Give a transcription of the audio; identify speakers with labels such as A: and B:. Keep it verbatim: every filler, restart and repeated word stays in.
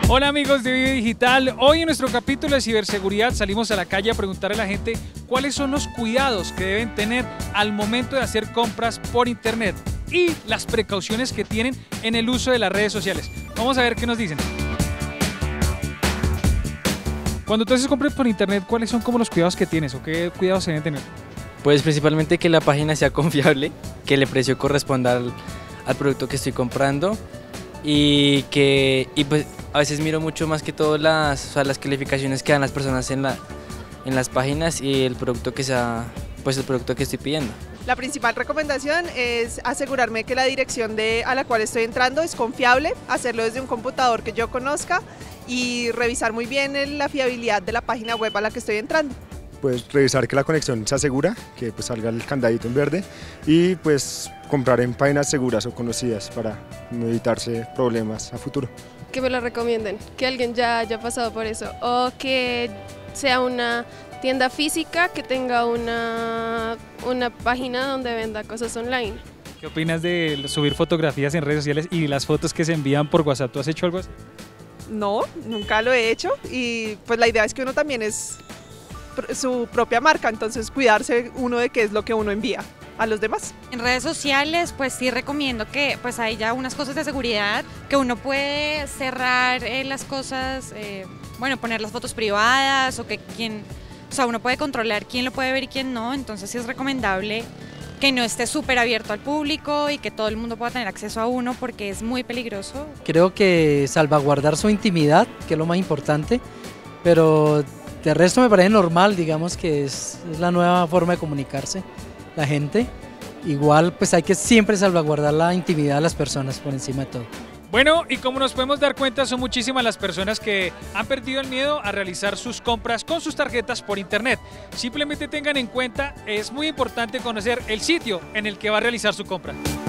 A: Hola amigos de Vive Digital, hoy en nuestro capítulo de ciberseguridad salimos a la calle a preguntarle a la gente cuáles son los cuidados que deben tener al momento de hacer compras por internet y las precauciones que tienen en el uso de las redes sociales. Vamos a ver qué nos dicen. Cuando tú haces compras por internet, ¿cuáles son como los cuidados que tienes o qué cuidados se deben tener?
B: Pues principalmente que la página sea confiable, que el precio corresponda al, al producto que estoy comprando y que y pues a veces miro mucho más que todo las, o sea, las calificaciones que dan las personas en, la, en las páginas y el producto que sea, pues el producto que estoy pidiendo.
C: La principal recomendación es asegurarme que la dirección de, a la cual estoy entrando es confiable, hacerlo desde un computador que yo conozca y revisar muy bien el, la fiabilidad de la página web a la que estoy entrando.
D: Pues revisar que la conexión sea segura, que pues salga el candadito en verde y pues comprar en páginas seguras o conocidas para no evitarse problemas a futuro.
E: Que me lo recomienden, que alguien ya haya pasado por eso o que sea una tienda física que tenga una, una página donde venda cosas online.
A: ¿Qué opinas de subir fotografías en redes sociales y las fotos que se envían por WhatsApp? ¿Tú has hecho algo así?
C: No, nunca lo he hecho y pues la idea es que uno también es su propia marca, entonces cuidarse uno de qué es lo que uno envía a los demás.
F: En redes sociales pues sí recomiendo que pues hay ya unas cosas de seguridad, que uno puede cerrar eh, las cosas, eh, bueno, poner las fotos privadas o que quien, o sea, uno puede controlar quién lo puede ver y quién no, entonces sí es recomendable que no esté súper abierto al público y que todo el mundo pueda tener acceso a uno porque es muy peligroso.
G: Creo que salvaguardar su intimidad, que es lo más importante, pero de resto me parece normal, digamos que es, es la nueva forma de comunicarse la gente. Igual pues hay que siempre salvaguardar la intimidad de las personas por encima de todo.
A: Bueno, y como nos podemos dar cuenta, son muchísimas las personas que han perdido el miedo a realizar sus compras con sus tarjetas por internet. Simplemente tengan en cuenta, es muy importante conocer el sitio en el que va a realizar su compra.